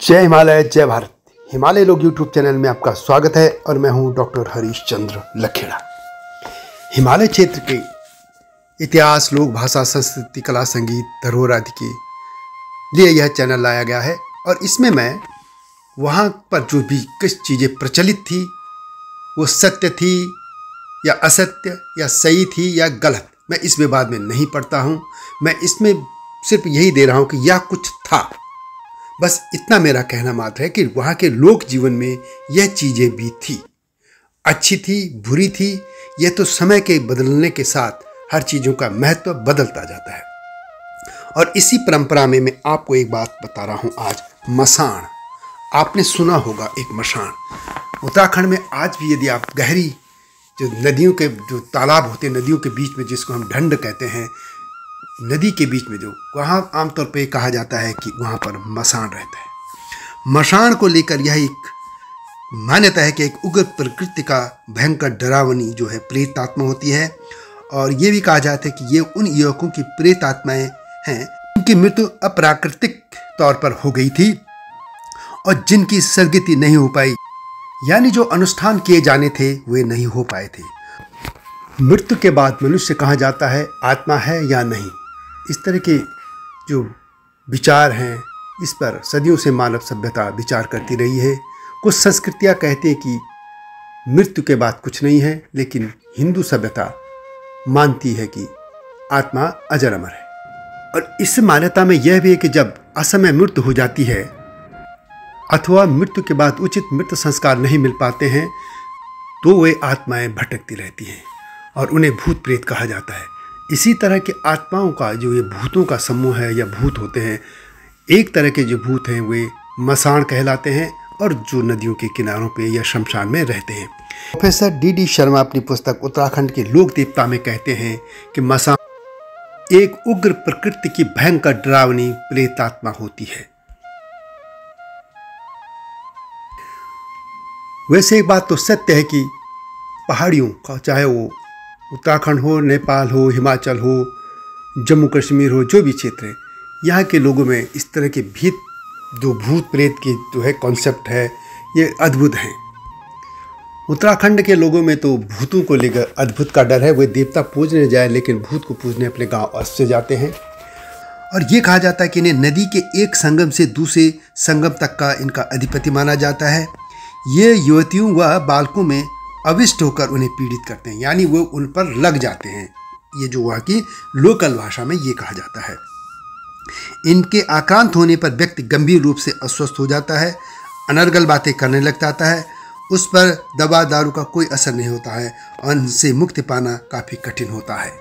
जय हिमालय जय भारत। हिमालय लोग यूट्यूब चैनल में आपका स्वागत है और मैं हूं डॉक्टर हरीश चंद्र लखेड़ा। हिमालय क्षेत्र के इतिहास, लोक भाषा, संस्कृति, कला, संगीत, धरोहर आदि के लिए यह चैनल लाया गया है और इसमें मैं वहाँ पर जो भी कुछ चीज़ें प्रचलित थी वो सत्य थी या असत्य या सही थी या गलत, मैं इस विवाद में नहीं पड़ता हूँ। मैं इसमें सिर्फ यही दे रहा हूँ कि यह कुछ था, बस इतना मेरा कहना मात्र है कि वहाँ के लोक जीवन में यह चीज़ें भी थी, अच्छी थी, बुरी थी। यह तो समय के बदलने के साथ हर चीज़ों का महत्व बदलता जाता है। और इसी परंपरा में मैं आपको एक बात बता रहा हूँ आज। मसान, आपने सुना होगा एक मसान। उत्तराखंड में आज भी यदि आप गहरी जो नदियों के जो तालाब होते हैं, नदियों के बीच में जिसको हम ढंड कहते हैं, नदी के बीच में जो वहाँ आमतौर पे कहा जाता है कि वहाँ पर मसान रहता है। मसान को लेकर यह एक मान्यता है कि एक उग्र प्रकृति का भयंकर डरावनी जो है प्रेत आत्मा होती है। और ये भी कहा जाता है कि ये उन युवकों की प्रेत आत्माएं हैं जिनकी मृत्यु अप्राकृतिक तौर पर हो गई थी और जिनकी सदगति नहीं हो पाई, यानी जो अनुष्ठान किए जाने थे वे नहीं हो पाए थे। मृत्यु के बाद मनुष्य कहा जाता है आत्मा है या नहीं। इस तरह के जो विचार हैं, इस पर सदियों से मानव सभ्यता विचार करती रही है। कुछ संस्कृतियां कहती हैं कि मृत्यु के बाद कुछ नहीं है, लेकिन हिंदू सभ्यता मानती है कि आत्मा अजर अमर है। और इस मान्यता में यह भी है कि जब असमय मृत्यु हो जाती है अथवा मृत्यु के बाद उचित मृत्यु संस्कार नहीं मिल पाते हैं तो वे आत्माएं भटकती रहती हैं और उन्हें भूत प्रेत कहा जाता है। इसी तरह के आत्माओं का जो ये भूतों का समूह है या भूत होते हैं, एक तरह के जो भूत हैं वे मसान कहलाते हैं और जो नदियों के किनारों पे या शमशान में रहते हैं। प्रोफेसर डी शर्मा अपनी पुस्तक उत्तराखंड के लोक देवता में कहते हैं कि मसान एक उग्र प्रकृति की भयंकर डरावनी प्रेत आत्मा होती है। वैसे एक बात तो सत्य है कि पहाड़ियों का, चाहे वो उत्तराखंड हो, नेपाल हो, हिमाचल हो, जम्मू कश्मीर हो, जो भी क्षेत्र है, यहाँ के लोगों में इस तरह के भूत प्रेत की जो है कॉन्सेप्ट है, ये अद्भुत हैं। उत्तराखंड के लोगों में तो भूतों को लेकर अद्भुत का डर है। वे देवता पूजने जाए लेकिन भूत को पूजने अपने गांव से जाते हैं। और ये कहा जाता है कि इन्हें नदी के एक संगम से दूसरे संगम तक का इनका अधिपति माना जाता है। ये युवतियों व बालकों में अविष्ट होकर उन्हें पीड़ित करते हैं, यानी वो उन पर लग जाते हैं। ये जो वहाँ की लोकल भाषा में ये कहा जाता है। इनके आक्रांत होने पर व्यक्ति गंभीर रूप से अस्वस्थ हो जाता है, अनर्गल बातें करने लग जाता है, उस पर दवा दारू का कोई असर नहीं होता है और इनसे मुक्ति पाना काफ़ी कठिन होता है।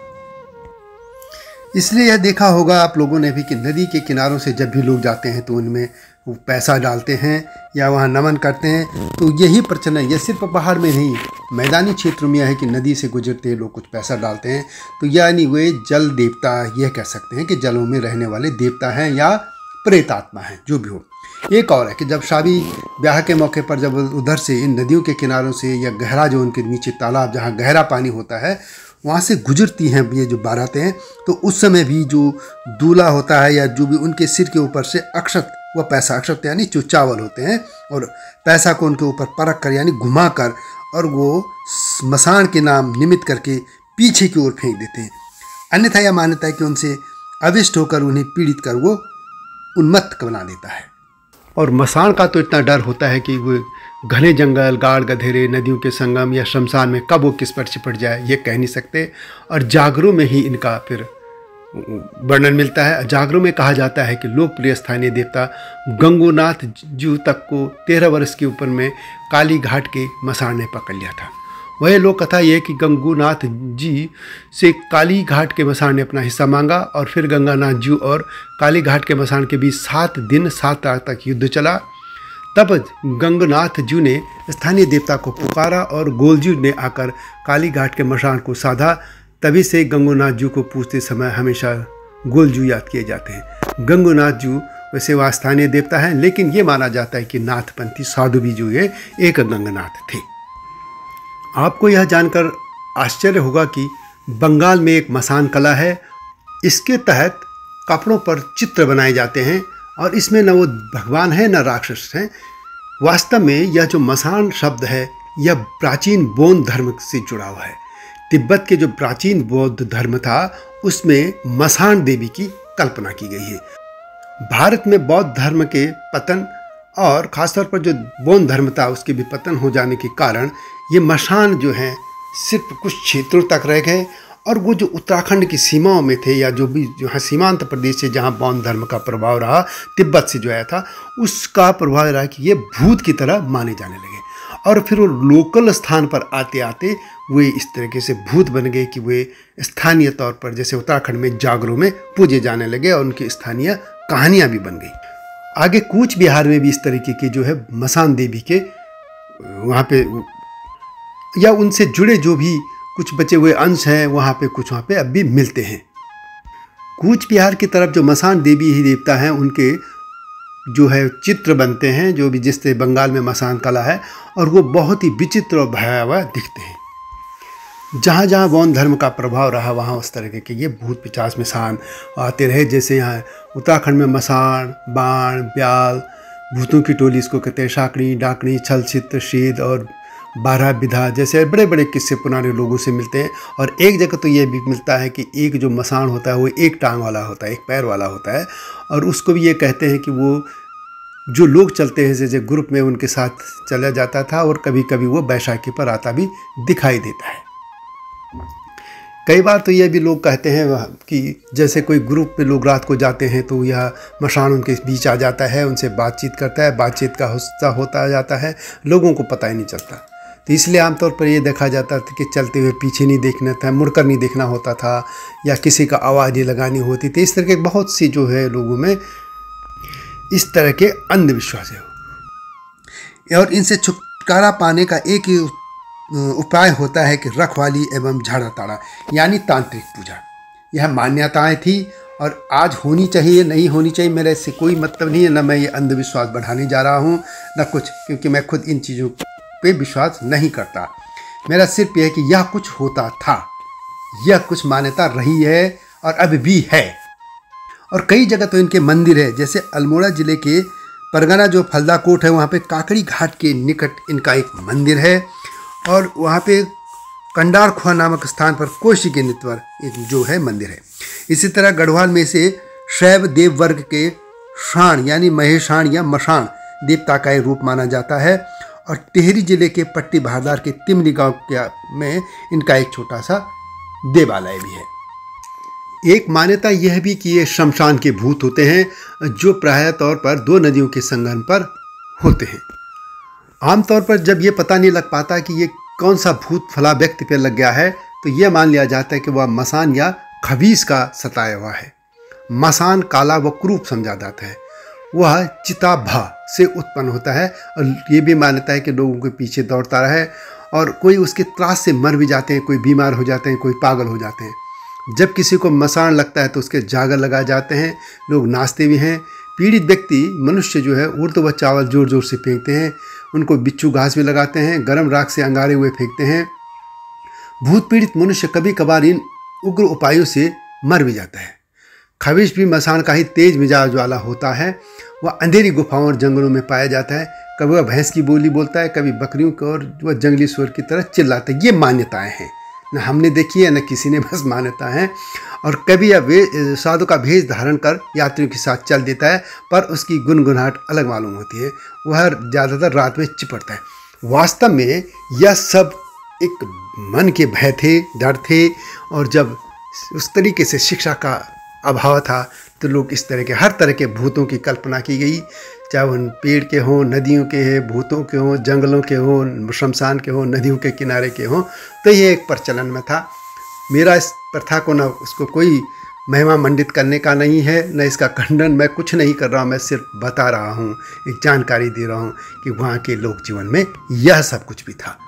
इसलिए यह देखा होगा आप लोगों ने भी कि नदी के किनारों से जब भी लोग जाते हैं तो उनमें वो पैसा डालते हैं या वहाँ नमन करते हैं। तो यही प्रचलन, यह सिर्फ पहाड़ में नहीं, मैदानी क्षेत्रों में है कि नदी से गुजरते लोग कुछ पैसा डालते हैं। तो यानी वे जल देवता, यह कह सकते हैं कि जलों में रहने वाले देवता हैं या प्रेत आत्मा हैं, जो भी हो। एक और है कि जब शादी ब्याह के मौके पर जब उधर से इन नदियों के किनारों से या गहरा जो उनके नीचे तालाब जहाँ गहरा पानी होता है वहाँ से गुजरती हैं ये जो बारातें हैं, तो उस समय भी जो दूल्हा होता है या जो भी उनके सिर के ऊपर से अक्षत व पैसा, अक्षत यानी जो चावल होते हैं, और पैसा को उनके ऊपर परख कर यानी घुमा कर और वो मसान के नाम निमित्त करके पीछे की ओर फेंक देते हैं। अन्यथा यह मान्यता है कि उनसे अविष्ट होकर उन्हें पीड़ित कर वो उन्मत्त बना देता है। और मसान का तो इतना डर होता है कि वो घने जंगल, गाड़ गधेरे, नदियों के संगम या शमशान में कब वो किस पर चिपट जाए ये कह नहीं सकते। और जागरों में ही इनका फिर वर्णन मिलता है। जागरों में कहा जाता है कि लोकप्रिय स्थानीय देवता गंगोनाथ जू तक को 13 वर्ष की उम्र में काली घाट के मसान ने पकड़ लिया था। वह लोक कथा यह कि गंगोनाथ जी से काली घाट के मसान ने अपना हिस्सा मांगा और फिर गंगानाथ जू और काली घाट के मसान के बीच 7 दिन 7 रात तक युद्ध चला। तब गंगनाथ जू ने स्थानीय देवता को पुकारा और गोलजू ने आकर काली घाट के मसान को साधा। तभी से गंगोनाथ जू को पूछते समय हमेशा गोलजू याद किए जाते हैं। गंगोनाथ जू वैसे वह स्थानीय देवता हैं, लेकिन ये माना जाता है कि नाथपंथी साधु भी जो है एक गंगनाथ थे। आपको यह जानकर आश्चर्य होगा कि बंगाल में एक मसान कला है। इसके तहत कपड़ों पर चित्र बनाए जाते हैं और इसमें न वो भगवान है न राक्षस हैं। वास्तव में यह जो मसान शब्द है यह प्राचीन बौद्ध धर्म से जुड़ा हुआ है। तिब्बत के जो प्राचीन बौद्ध धर्म था उसमें मसान देवी की कल्पना की गई है। भारत में बौद्ध धर्म के पतन और ख़ासतौर पर जो बौद्ध धर्म था उसके भी पतन हो जाने के कारण ये मसान जो हैं सिर्फ कुछ क्षेत्रों तक रह गए, और वो जो उत्तराखंड की सीमाओं में थे या जो भी जो सीमांत प्रदेश से जहाँ बौद्ध धर्म का प्रभाव रहा, तिब्बत से जो आया था उसका प्रभाव रहा कि ये भूत की तरह माने जाने लगे। और फिर वो लोकल स्थान पर आते आते वे इस तरीके से भूत बन गए कि वे स्थानीय तौर पर जैसे उत्तराखंड में जागरों में पूजे जाने लगे और उनकी स्थानीय कहानियाँ भी बन गई। आगे कूच बिहार में भी इस तरीके की जो है मसान देवी के वहाँ पे या उनसे जुड़े जो भी कुछ बचे हुए अंश हैं वहाँ पे कुछ वहाँ पे अब भी मिलते हैं। कूच बिहार की तरफ जो मसान देवी ही देवता हैं उनके जो है चित्र बनते हैं, जो भी जिससे बंगाल में मसान कला है, और वो बहुत ही विचित्र और भयावह दिखते हैं। जहाँ जहाँ बौद्ध धर्म का प्रभाव रहा वहाँ उस तरह के ये भूत पिचास मसान आते रहे। जैसे यहाँ उत्तराखंड में मसान, बाण, ब्याल, भूतों की टोली इसको कहते हैं, शाकड़ी, डाकनी, छल छित्र, शीद और 12 विधा जैसे बड़े बड़े किस्से पुराने लोगों से मिलते हैं। और एक जगह तो ये भी मिलता है कि एक जो मसान होता है वो एक टांग वाला होता है, एक पैर वाला होता है, और उसको भी ये कहते हैं कि वो जो लोग चलते हैं जैसे ग्रुप में उनके साथ चला जाता था, और कभी कभी वो बैसाखी पर आता भी दिखाई देता है। कई बार तो ये भी लोग कहते हैं कि जैसे कोई ग्रुप में लोग रात को जाते हैं तो यह मसान उनके बीच आ जाता है, उनसे बातचीत करता है, बातचीत का हिस्सा होता जाता है, लोगों को पता ही नहीं चलता। तो इसलिए आमतौर पर ये देखा जाता था कि चलते हुए पीछे नहीं देखना था, मुड़कर नहीं देखना होता था, या किसी का आवाज़ नहीं लगानी होती थी। इस तरह के बहुत सी जो है लोगों में इस तरह के अंधविश्वास है। और इनसे छुटकारा पाने का एक ही उपाय होता है कि रखवाली एवं झाड़ा ताड़ा यानी तांत्रिक पूजा। यह मान्यताएं थी और आज होनी चाहिए, नहीं होनी चाहिए, मेरा इससे कोई मतलब नहीं है। न मैं ये अंधविश्वास बढ़ाने जा रहा हूँ न कुछ, क्योंकि मैं खुद इन चीज़ों पे विश्वास नहीं करता। मेरा सिर्फ यह है कि यह कुछ होता था, यह कुछ मान्यता रही है और अब भी है। और कई जगह तो इनके मंदिर है, जैसे अल्मोड़ा जिले के परगना जो फलदा कोट है वहाँ पे काकड़ी घाट के निकट इनका एक मंदिर है, और वहाँ पे कंडार खुआ नामक स्थान पर कोशी के नित्वर एक जो है मंदिर है। इसी तरह गढ़वाल में से शैव देव वर्ग के शाण यानी महेशाण या मशाण देवता का एक रूप माना जाता है। और टिहरी जिले के पट्टी बहादार के तिमली गांव में इनका एक छोटा सा देवालय भी है। एक मान्यता यह भी कि ये शमशान के भूत होते हैं जो प्रायः तौर पर दो नदियों के संगम पर होते हैं। आमतौर पर जब ये पता नहीं लग पाता कि ये कौन सा भूत फला व्यक्ति पर लग गया है तो यह मान लिया जाता है कि वह मसान या खबीस का सताया हुआ है। मसान काला व क्रूप समझा जाता है, वह चिताभा से उत्पन्न होता है, और ये भी मान्यता है कि लोगों के पीछे दौड़ता रहे और कोई उसके त्रास से मर भी जाते हैं, कोई बीमार हो जाते हैं, कोई पागल हो जाते हैं। जब किसी को मसान लगता है तो उसके जागर लगाए जाते हैं, लोग नाचते भी हैं। पीड़ित व्यक्ति मनुष्य जो है उर्द व चावल जोर जोर से फेंकते हैं, उनको बिच्छू घास भी लगाते हैं, गर्म राख से अंगारे हुए फेंकते हैं। भूत पीड़ित मनुष्य कभी कभार इन उग्र उपायों से मर भी जाता है। खबीस भी मसान का ही तेज मिजाज वाला होता है। वह अंधेरी गुफाओं और जंगलों में पाया जाता है। कभी वह भैंस की बोली बोलता है, कभी बकरियों की, और वह जंगली स्वर की तरह चिल्लाता है। ये मान्यताएं हैं, न हमने देखी है न किसी ने, बस मान्यता है। और कभी यह साधु का भेष धारण कर यात्रियों के साथ चल देता है, पर उसकी गुनगुनाहट अलग मालूम होती है। वह ज़्यादातर रात में चिपड़ता है। वास्तव में यह सब एक मन के भय थे, डर थे, और जब उस तरीके से शिक्षा का अभाव था तो लोग इस तरह के हर तरह के भूतों की कल्पना की गई, चाहे उन पेड़ के हों, नदियों के हैं, भूतों के हों, जंगलों के हों, शमशान के हों, नदियों के किनारे के हों। तो ये एक प्रचलन में था। मेरा इस प्रथा को न उसको कोई महिमा मंडित करने का नहीं है, न इसका खंडन, मैं कुछ नहीं कर रहा हूँ, मैं सिर्फ बता रहा हूँ, एक जानकारी दे रहा हूँ कि वहाँ के लोक जीवन में यह सब कुछ भी था।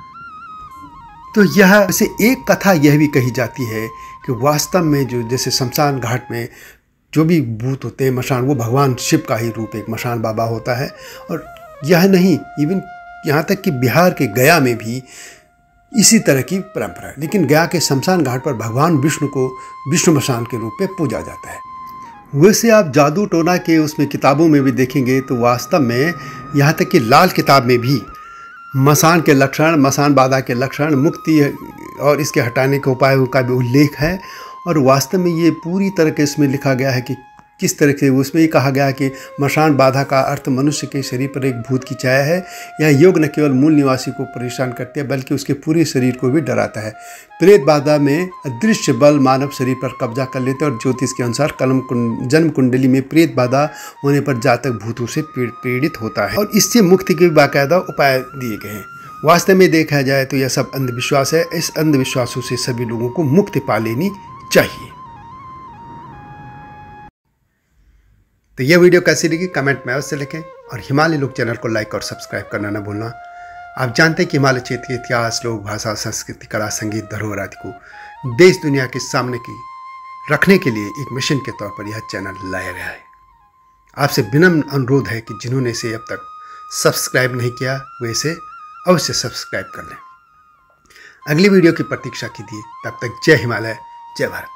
तो यह से एक कथा यह भी कही जाती है कि वास्तव में जो जैसे शमशान घाट में जो भी भूत होते हैं, मशान, वो भगवान शिव का ही रूप एक मशान बाबा होता है। और यह नहीं, इवन यहाँ तक कि बिहार के गया में भी इसी तरह की परंपरा है। लेकिन गया के शमशान घाट पर भगवान विष्णु को विष्णु मशान के रूप में पूजा जाता है। वैसे आप जादू टोना के उसमें किताबों में भी देखेंगे तो वास्तव में यहाँ तक कि लाल किताब में भी मसान के लक्षण, मसान बाधा के लक्षण, मुक्ति और इसके हटाने के उपायों का भी उल्लेख है। और वास्तव में ये पूरी तरह के इसमें लिखा गया है कि किस तरह से उसमें ही कहा गया है कि मसान बाधा का अर्थ मनुष्य के शरीर पर एक भूत की छाया है। यह योग न केवल मूल निवासी को परेशान करती है बल्कि उसके पूरे शरीर को भी डराता है। प्रेत बाधा में अदृश्य बल मानव शरीर पर कब्जा कर लेते हैं और ज्योतिष के अनुसार जन्म कुंडली में प्रेत बाधा होने पर जातक भूतों से पीड़ित होता है और इससे मुक्ति के बाकायदा उपाय दिए गए हैं। वास्तव में देखा जाए तो यह सब अंधविश्वास है। इस अंधविश्वासों से सभी लोगों को मुक्ति पा लेनी चाहिए। तो यह वीडियो कैसी लगी कमेंट में अवश्य लिखें और हिमालय लोक चैनल को लाइक और सब्सक्राइब करना न भूलना। आप जानते हैं कि हिमालय क्षेत्र के इतिहास, लोक भाषा, संस्कृति, कला, संगीत, धरोहर आदि को देश दुनिया के सामने की रखने के लिए एक मिशन के तौर पर यह चैनल लाया गया है। आपसे विनम्र अनुरोध है कि जिन्होंने इसे अब तक सब्सक्राइब नहीं किया वे इसे अवश्य सब्सक्राइब कर लें। अगली वीडियो की प्रतीक्षा कीजिए। तब तक जय हिमालय, जय भारत।